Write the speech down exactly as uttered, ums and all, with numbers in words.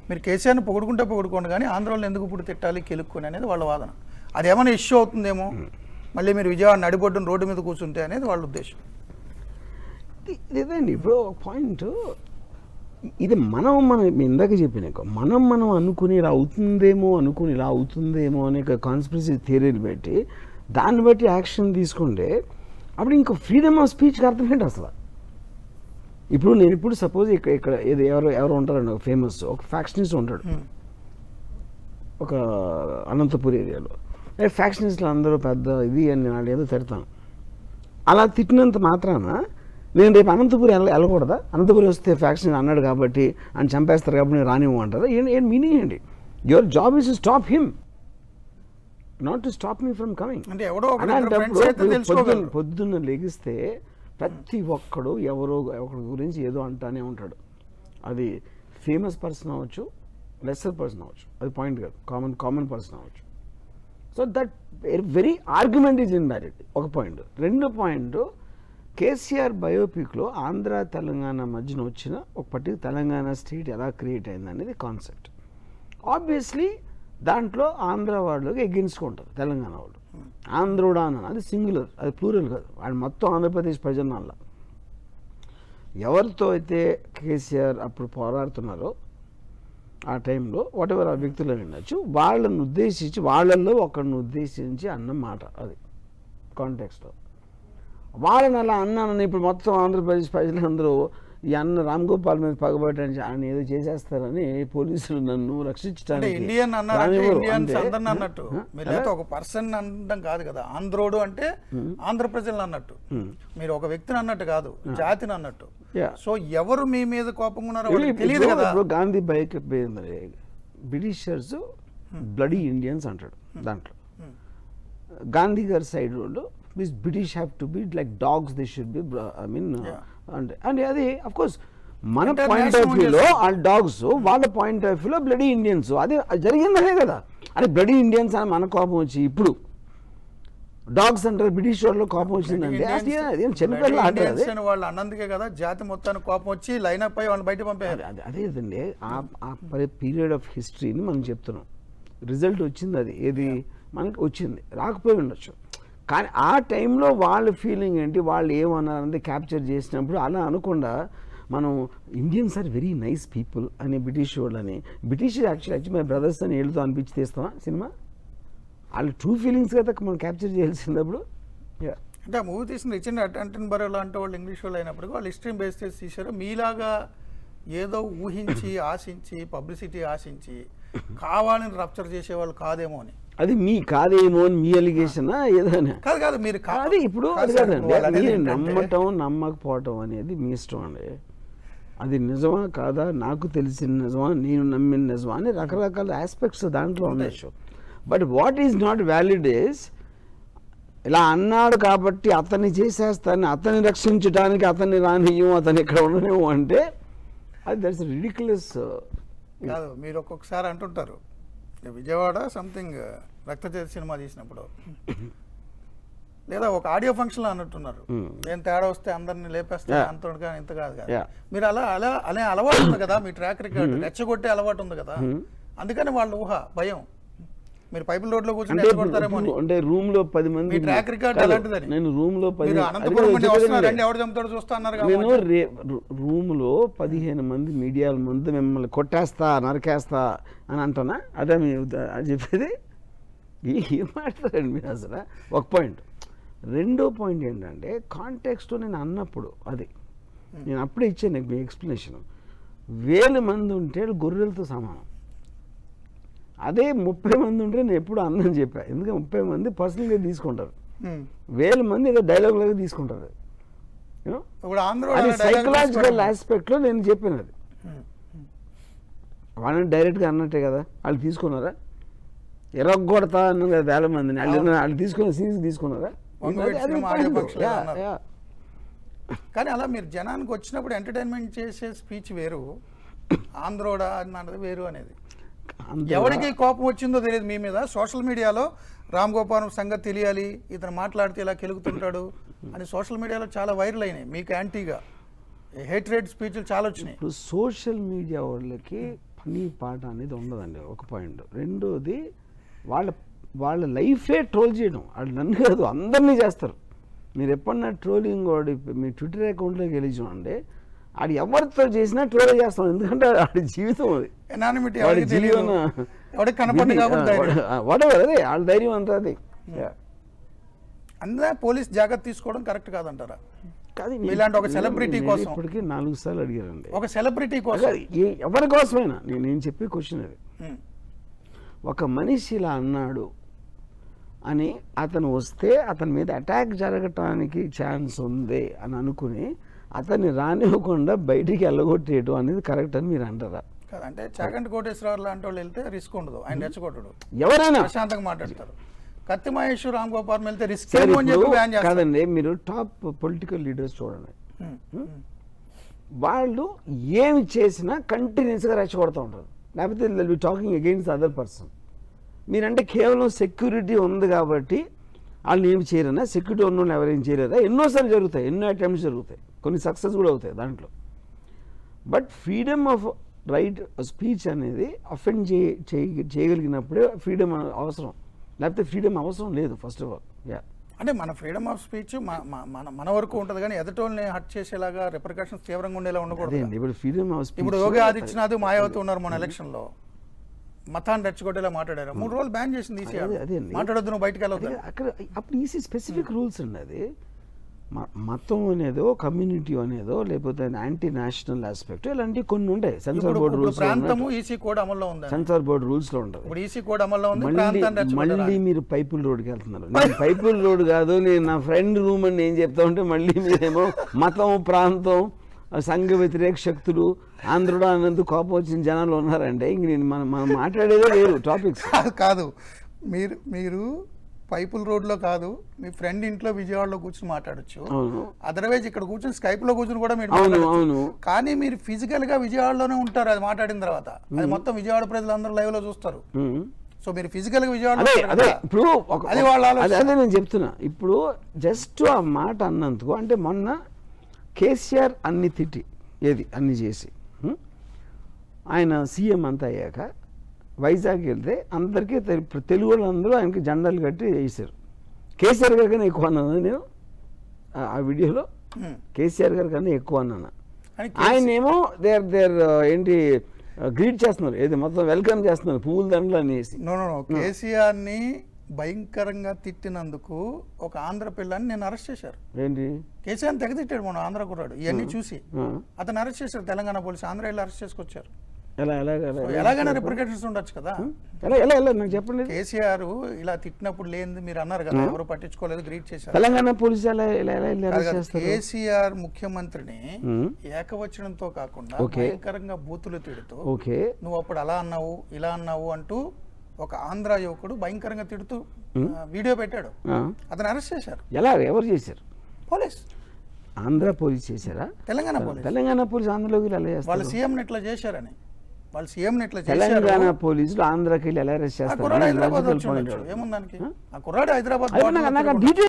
మీరు కేసీఆర్ని పొగుడుకుంటే పొగుడుకోండి కానీ ఆంధ్రలో ఎందుకు ఇప్పుడు తిట్టాలి కెలుక్కొని అనేది వాళ్ళ వాదన. అది ఏమైనా ఇష్యూ అవుతుందేమో మళ్ళీ మీరు విజయవాడ నడిబొడ్డున రోడ్డు మీద కూర్చుంటే అనేది వాళ్ళ ఉద్దేశం. ఇదేండి ఇప్పుడు ఒక పాయింట్, ఇది మనం మనం ఇందాక చెప్పినాక మనం మనం అనుకుని ఇలా అవుతుందేమో అనుకుని ఇలా అవుతుందేమో అనే కాన్స్పిరసీ థియరీలు పెట్టి దాన్ని బట్టి యాక్షన్ తీసుకుంటే అప్పుడు ఇంకా ఫ్రీడమ్ ఆఫ్ స్పీచ్కి అర్థం ఏంటి అసలు? ఇప్పుడు నేను ఇప్పుడు సపోజ్ ఇక్కడ ఇక్కడ ఏది ఎవరు ఎవరు ఉంటారండి, ఒక ఫేమస్ ఒక ఫ్యాక్షనిస్ట్ ఉంటాడు ఒక అనంతపూర్ ఏరియాలో. ఫ్యాక్షనిస్టులు అందరూ పెద్ద ఇది అని వాళ్ళు ఏదో తిడతాను. అలా తిట్టినంత మాత్రాన నేను రేపు అనంతపురి వెళ్ళ వెళ్ళకూడదా? అనంతపురి వస్తే ఫ్యాక్షన్ అన్నాడు కాబట్టి అని చంపేస్తారు కాబట్టి నేను రానివ్వమంటారా? ఏం ఏం మీనింగ్ అండి? Your job is to stop him, not to stop me from coming. పొద్దున్న పొద్దున్న లెగిస్తే ప్రతి ఒక్కడు ఎవరో ఒకరి గురించి ఏదో అంటానే ఉంటాడు. అది ఫేమస్ పర్సన్ అవ్వచ్చు, లెస్సర్ పర్సన్ అవ్వచ్చు, అది పాయింట్ కాదు, కామన్ కామన్ పర్సన్ అవ్వచ్చు. So that very argument is invalid, ఒక పాయింట్. రెండో పాయింట్, కేసీఆర్ బయోపిక్లో ఆంధ్ర తెలంగాణ మధ్యన వచ్చిన ఒక పర్టికులర్ తెలంగాణ స్టేట్ ఎలా క్రియేట్ అయింది అనేది కాన్సెప్ట్. ఆబ్వియస్లీ దాంట్లో ఆంధ్ర వాళ్ళకి ఎగెన్స్ట్గా ఉంటుంది తెలంగాణ వాళ్ళు. ఆంధ్రుడా అని అది సింగులర్, అది ప్లూరల్ కాదు, వాడు మొత్తం ఆంధ్రప్రదేశ్ ప్రజల ఎవరితో అయితే కేసీఆర్ అప్పుడు పోరాడుతున్నారో ఆ టైంలో వాట్ ఎవర్ ఆ వ్యక్తులు ఉండొచ్చు, వాళ్ళని ఉద్దేశించి వాళ్ళల్లో ఒకరిని ఉద్దేశించి అన్న మాట అది కాంటెక్స్లో. వాళ్ళని అలా అన్నానని ఇప్పుడు మొత్తం ఆంధ్రప్రదేశ్ ప్రజలందరూ ఈ అన్న రామ్ గోపాల్ మీద పగబట్టని ఆయన ఏదో చేసేస్తారని పోలీసులు నన్ను రక్షించడానికి ఇండియన్ అన్నట్టు మీరైతే ఒక పర్సన్ అనడం కాదు కదా, ఆంధ్రోడు అంటే ఆంధ్ర ప్రజలు అన్నట్టు, మీరు ఒక వ్యక్తిని అన్నట్టు కాదు, జాతిని అన్నట్టు. సో ఎవరు మీ మీద కోపంగా ఉన్నారో తెలియదు కదా. గాంధీ బైక్ బ్రిటిషర్స్ బ్లడీ ఇండియన్స్ అంటాడు దాంట్లో. గాంధీ గారి సైడ్ వాళ్ళు British have to be like dogs, they should be, I mean, yeah. uh, and and అది of course మన పాయింట్ ఆఫ్ వ్యూలో ఆ డాగ్స్ వాళ్ళ పాయింట్ ఆఫ్ వ్యూలో బ్లడీ ఇండియన్స్, అదే జరిగిందనే కదా. అంటే బ్లడీ ఇండియన్స్ అని మన కోపం వచ్చి ఇప్పుడు డాగ్స్ అంటారు, బ్రిటిష్ వాళ్ళు కోపం వచ్చిందంటే చిన్నపిల్లలు అంటారు వాళ్ళు అన్నందుకే కదా జాతి మొత్తానికి కోపం వచ్చి లైన్ అప్ అయ్యి వాళ్ళు బయట పంపారు. అదేదండి ఆ పీరియడ్ ఆఫ్ హిస్టరీని మనం చెప్తున్నాం. రిజల్ట్ వచ్చింది, అది ఏది మనకి వచ్చింది, రాకపోయి ఉండొచ్చు. కానీ ఆ టైంలో వాళ్ళ ఫీలింగ్ ఏంటి, వాళ్ళు ఏమన్నారన్నది క్యాప్చర్ చేసినప్పుడు అలా అనకుండా మనం Indians are very nice people అని బ్రిటిష్ వాళ్ళని, British actual actual my brothers అని ఏళ్ళతో అనిపించి తీస్తామా సినిమా? వాళ్ళ ట్రూ ఫీలింగ్స్ కదా మనం క్యాప్చర్ చేయాల్సినప్పుడు. అంటే ఆ మూవీ తీసిన రిచర్డ్ అటెన్బరో లాంటి వాళ్ళు ఇంగ్లీష్ వాళ్ళు అయినప్పుడు వాళ్ళు హిస్టరీ బేస్ చేసి తీశారు. మీలాగా ఏదో ఊహించి ఆశించి పబ్లిసిటీ ఆశించి కావాలని రప్చర్ చేసేవాళ్ళు కాదేమో అని. అది మీ కాదేమో అని మీ అలిగేషన్ ఏదైనా కాదు కాదు మీరు కాదు. ఇప్పుడు అది కాదండి, మీరు నమ్మటం నమ్మకపోవటం అనేది మీ ఇష్టం అండి. అది నిజమా కాదా, నాకు తెలిసిన నిజమా, నేను నమ్మిన నిజమా అని రకరకాల ఆస్పెక్ట్స్ దాంట్లో ఉండొచ్చు. But what is not valid is ఇలా అన్నాడు కాబట్టి అతన్ని చేసేస్తాను, అతన్ని రక్షించడానికి అతన్ని రానియ్యం, అతను ఇక్కడ ఉండలేము అంటే అది దట్స్ రిడిక్యులస్ కాదు. మీరు ఒక్కొక్కసారి అంటుంటారు విజయవాడ సంథింగ్ రక్తచేత సినిమా తీసినప్పుడు లేదా ఒక ఆడియో ఫంక్షన్లో అన్నట్టున్నారు, నేను తేడా వస్తే అందరిని లేపేస్తా అంత కానీ ఇంత కాదు కదా. మీరు అలా అలా అనే అలవాటు ఉంది కదా, మీ ట్రాక్ రికార్డు రెచ్చగొట్టే అలవాటు ఉంది కదా, అందుకని వాళ్ళ ఊహ భయం మీరు పైపుల్ రోడ్ లో కూర్చొని రెచ్చగొడతారేమో అంటే రూమ్ లో పది మంది. మీ ట్రాక్ రికార్డ్ అలాంటిదని. నేను రూమ్ లో పది ఎవరు చంపుతాడో చూస్తా అన్నారు. నేను రూమ్ లో పదిహేను మంది మీడియా ముందు మిమ్మల్ని కొట్టేస్తా నరికేస్తా అని అంటున్నా, అదే మీ చెప్పేది. ఏం మాట్లాడండి మీరు అసలు. ఒక పాయింట్. రెండో పాయింట్ ఏంటంటే కాంటెక్స్ట్ నేను అన్నప్పుడు అది నేను అప్పుడే ఇచ్చాను నీకు మీ ఎక్స్ప్లెనేషన్. వేల మంది ఉంటే గొర్రెలతో సమానం. అదే ముప్పై మంది ఉంటే నేను ఎప్పుడు అన్నని చెప్పాను, ఎందుకంటే ముప్పై మంది పర్సనల్గా తీసుకుంటారు, వేల మంది ఏదో డైలాగ్ లాగా తీసుకుంటారు. అది సైకలాజికల్ ఆస్పెక్ట్లో నేను చెప్పినది. వాళ్ళని డైరెక్ట్గా అన్నట్టే కదా, వాళ్ళు తీసుకున్నారా? ఎరగొడతా అన్నారు కదా వేల మందిని, వాళ్ళు వాళ్ళు తీసుకున్న సీన్స్ తీసుకున్నారా? కానీ అలా మీరు జనానికి వచ్చినప్పుడు ఎంటర్టైన్మెంట్ చేసే స్పీచ్ వేరు, ఆంధ్రోడా అన్నది వేరు అనేది. ఎవరికి కోపం వచ్చిందో తెలియదు మీ మీద. సోషల్ మీడియాలో రామ్ గోపాల్ సంగతి తెలియాలి, ఇతను మాట్లాడితే ఇలా కెలుగుతుంటాడు అని సోషల్ మీడియాలో చాలా వైరల్ అయినాయి. మీకు యాంటీగా హేట్రేట్ స్పీచ్లు చాలా వచ్చినాయి. ఇప్పుడు సోషల్ మీడియా వాళ్ళకి పని పాట అనేది ఉండదండి ఒక పాయింట్. రెండోది వాళ్ళ వాళ్ళ లైఫే ట్రోల్ చేయడం. వాళ్ళు నన్ను కాదు అందరినీ చేస్తారు. మీరు ఎప్పుడన్నా ట్రోలింగ్ వాడి మీ ట్విట్టర్ అకౌంట్లోకి వెళ్ళి చూడండి, ఆడు ఎవరితో చేసినా ట్రోల్ చేస్తాం. ఎందుకంటే ఆడి జీవితం అది, ఎనానిమిటీ వాడి ఎవరికి తెలియదు, జీవన ఎవరికి కనపడి కాబట్టి ధైర్యం. వాడేవారు అదే వాళ్ళ ధైర్యం అంతా అది. అందుకే పోలీస్ జాగ్రత్త తీసుకోవడం కరెక్ట్ కాదంటారా? కానీ ఇలాంటి ఒక సెలబ్రిటీ కోసం ఇప్పటికీ నాలుగు సార్లు అడిగారండి. ఒక సెలబ్రిటీ కోసం ఏ- ఎవరి కోసమైనా నేను నేను చెప్పే క్వశ్చన్ అది. ఉమ్. ఒక మనిషి ఇలా అన్నాడు అని అతను వస్తే అతని మీద అటాక్ జరగటానికి ఛాన్స్ ఉంది అని అనుకుని అతన్ని రానివ్వకుండా బయటికి వెళ్ళగొట్టేయడం అనేది కరెక్ట్ అని మీరు అంటారా? అంటే చాగంటి కోటేశ్వరరావు లాంటి వాళ్ళు వెళ్తే రిస్క్ ఉండదు, ఆయన రెచ్చగొట్టడు, ఎవరైనా ప్రశాంతంగా మాట్లాడతారు. కత్తి మహేష్ రామ్ గోపాల్ వెళ్తే రిస్క్ సరే, ఏమో అని చెప్పి ఇప్పుడు బ్యాన్ చేస్తారు. కాదండి, మీరు టాప్ పొలిటికల్ లీడర్స్ చూడండి, ఉమ్. ఉమ్. వాళ్ళు ఏమి చేసినా కంటిన్యూస్గా రెచ్చగొడుతూ ఉంటారు. లేకపోతే we talking against other person. మీరంటే కేవలం సెక్యూరిటీ ఉంది కాబట్టి వాళ్ళు ఏమి చేయరన్నా, సెక్యూరిటీ ఉన్న వాళ్ళు ఎవరేం చేయలేదా? ఎన్నోసార్లు జరుగుతాయి, ఎన్నో అటెంప్ట్స్ జరుగుతాయి, కొన్ని సక్సెస్ కూడా అవుతాయి దాంట్లో. But freedom of right speech అనేది అఫెండ్ చేయ చేయ- చేయగలిగినప్పుడే ఫ్రీడమ్ అవసరం, లేకపోతే ఫ్రీడమ్ అవసరం లేదు ఫస్ట్ ఆఫ్ ఆల్. యా అంటే మన ఫ్రీడమ్ ఆఫ్ స్పీచ్ మన మన వరకు ఉంటుంది, కానీ ఎదుటోళ్ళని హట్ చేసేలాగా రిపర్కషన్స్ తీవ్రంగా ఉండేలా ఉండకూడదు. అదేండి ఇప్పుడు ఫ్రీడమ్ ఆఫ్ ఇప్పుడు స్పీచ్ యోగి ఆదిత్యనాథ్ మాయావతి ఉన్నారు మన ఎలక్షన్ లో, మతాన్ని రెచ్చగొట్టేలా మాట్లాడారు. మూడు రోజులు బ్యాన్ చేసింది ఈసీ. అదే- అదే అండి. మాట్లాడొద్దు, నువ్వు బయటకు వెళ్ళొద్దు. అక్కడ అప్పుడు ఈసీ స్పెసిఫిక్ రూల్స్ అండి. అది మ- మతం అనేదో కమ్యూనిటీ అనేదో లేకపోతే యాంటీ నేషనల్ ఆస్పెక్ట్ ఇలాంటివి కొన్ని ఉంటాయి. సెన్సార్ ఇప్పుడు బోర్డు ఇప్పుడు రూల్స్ ప్రాంతము ఈసీ కోడ్ అమల్లో ఉంది. సెన్సార్ బోర్డు రూల్స్ లో ఉంటుంది. ఇప్పుడు ఈసీ కోడ్ అమల్లో ఉంది, మళ్ళీ ప్రాంతాన్ని రెచ్చగొట్టాలి. మళ్ళీ మీరు పైపుల్ రోడ్కి వెళ్తున్నారు. నేను పైపుల్ రోడ్ కాదు, నేను నా ఫ్రెండ్ రూమ్ అని నేను చెప్తా ఉంటే మళ్ళీ మీరేమో మతం, ప్రాంతం, సంఘ వ్యతిరేక శక్తులు, ఆంధ్రుడు అన్నందుకు కోపం వచ్చిన జనాలు ఉన్నారంటే ఇంక నేను మనం మనం మాట్లాడేదే వేరు టాపిక్స్. కాదు కాదు మీరు మీరు పైపుల్ రోడ్ లో కాదు, మీ ఫ్రెండ్ ఇంట్లో విజయవాడలో కూర్చొని మాట్లాడొచ్చు. అవును అదర్వైజ్ ఇక్కడ కూర్చొని స్కైప్ లో కూర్చొని కూడా మీరు అవును మాట్లాడొచ్చు. అవును కానీ మీరు ఫిజికల్ గా విజయవాడలోనే ఉంటారు అది మాట్లాడిన తర్వాత. అది మొత్తం విజయవాడ ప్రజలందరూ లైవ్ లో చూస్తారు. ఉమ్. సో మీరు ఫిజికల్ గా విజయవాడ అదే అదే ఇప్పుడు ఒక- అది వాళ్ళ ఆలోచన. అదే అదే నేను చెప్తున్నా. ఇప్పుడు జస్ట్ ఆ మాట అన్నందుకు అంటే మొన్న కేసీఆర్ అన్ని తిట్టి ఏది అన్ని చేసి ఉం? ఆయన సీఎం అంతా అయ్యాక వైజాగ్ వెళ్తే అందరికీ తెలు- తెలుగు వాళ్ళందరూ ఆయనకి జెండాలు కట్టి వేసారు. కేసీఆర్ గారి కన్నా ఎక్కువ అన్నాను నేను ఆ- ఆ వీడియోలో. ఉమ్. కేసీఆర్ గారి కన్నా ఎక్కువ అన్నాను. కానీ ఆయన ఏమో దేర్ దేర్ ఏంటి గ్రీట్ చేస్తున్నారు, ఏది మొత్తం వెల్కమ్ చేస్తున్నారు పువ్వుల దండలు అనేసి. నో నో నో కేసీఆర్ ని భయంకరంగా తిట్టినందుకు ఒక ఆంధ్ర పిల్లని నేను అరెస్ట్ చేశారు. ఏంటి కేసీఆర్ తెగ తిట్టాడు మన ఆంధ్ర కుర్రాడు. ఇవన్నీ చూసి ఆ. అతను అరెస్ట్ చేశారు తెలంగాణ పోలీసు. ఆంధ్ర వెళ్ళి అరెస్ట్ చేసుకొచ్చారు. ఎలా ఎలా ఎలా సో ఎలాగైనా రిప్రికేషన్స్ ఉండొచ్చు కదా. ఎలా ఎలా ఎలా నాకు చెప్పండి. కేసీఆర్ ఇలా తిట్టినప్పుడు లేనిది మీరు అన్నారు కదా, ఎవరు పట్టించుకోలేదు, గ్రీట్ చేశారు. తెలంగాణ పోలీసు ఎలా ఎలా ఎలా ఎలా కాదు అరెస్ట్ కాదు, చేస్తారు? కేసీఆర్ ముఖ్యమంత్రిని ఉమ్. ఏకవచనంతో కాకుండా ఓకే. భయంకరంగా బూతులు తిడుతూ ఓకే నువ్వు అప్పుడు అలా అన్నావు ఇలా అన్నావు అంటూ ఒక ఆంధ్ర యువకుడు భయంకరంగా తిడుతూ ఆ, వీడియో పెట్టాడు. ఆ. అతను అరెస్ట్ చేశారు ఎలా ఎవరు చేశారు? పోలీస్. ఆంధ్ర పోలీస్ చేశారా? తెలంగాణ పోలీస్. తెలంగాణ పోలీసు ఆంధ్రలోకి ఎలా వాళ్ళ చేస్తారు? సీఎం ఇట్లా చేశారని వాళ్ళ సీఎం ఇట్లా చేశారు. తెలంగాణ పోలీసులు ఆంధ్రాకి వెళ్ళి ఎలా అరెస్ట్ ఆ చేస్తారు? కుర్రాడు హైదరాబాద్ లాజికల్ వచ్చి పాయింట్. ఉండొచ్చు. ఏముందానికి? ఆ కుర్రాడు హైదరాబాద్ అదే border నాకు లో నాకు తిరుగుతున్నాడు. డీటెయిల్